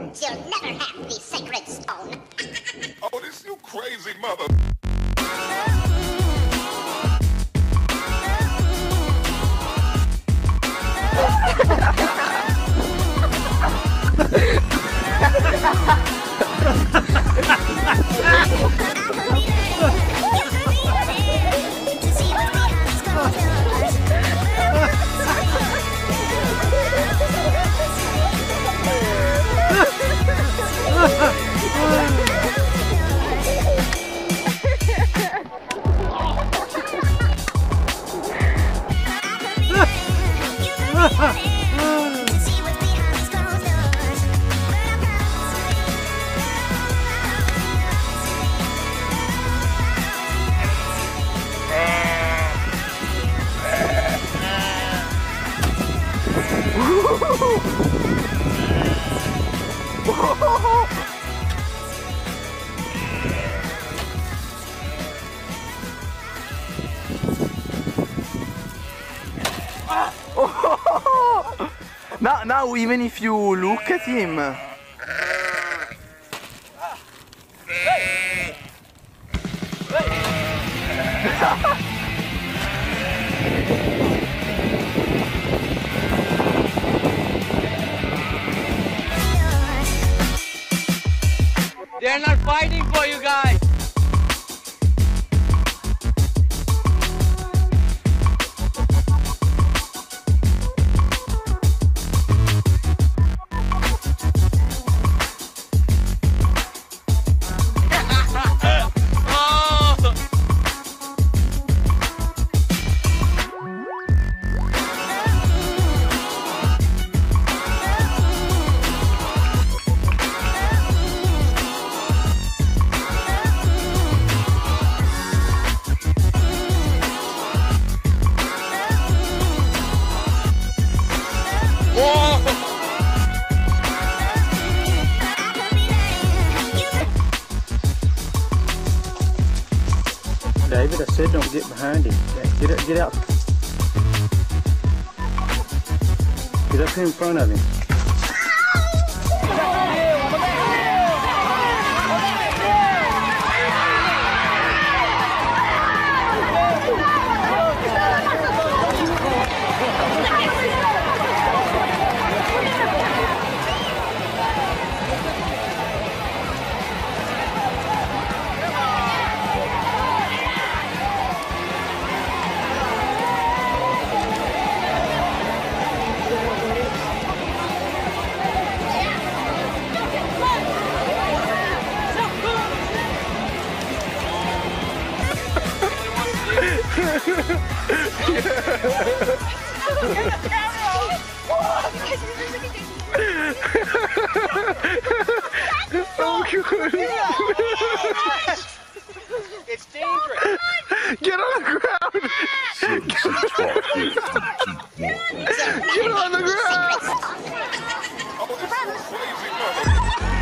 You'll never have the sacred stone. Oh, this you crazy mother. Now even if you look at him. They're not fighting for you guys. David, I said don't get behind him. Get out. Get up here in front of him. It's dangerous. Get on the ground. Get on the ground. Oh, this you crazy mother.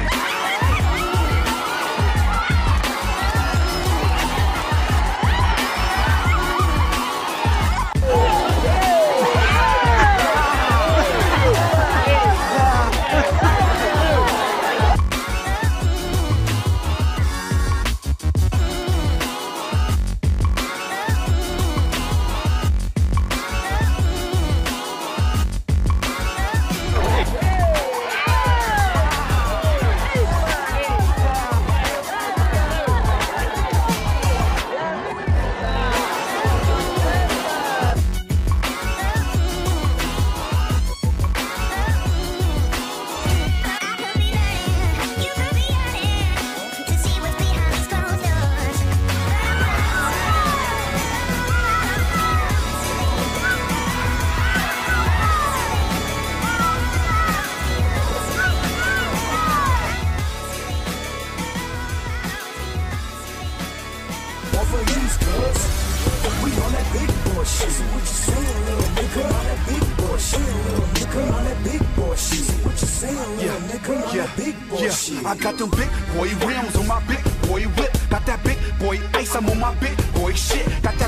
We on that big boy shit. What you saying, little nigga? On that big boy shit, little nigga. On that big boy shit. What you saying, little nigga? On that big boy shit. I got them big boy rims on my big boy whip. Got that big boy ice, I'm on my big boy shit. Got that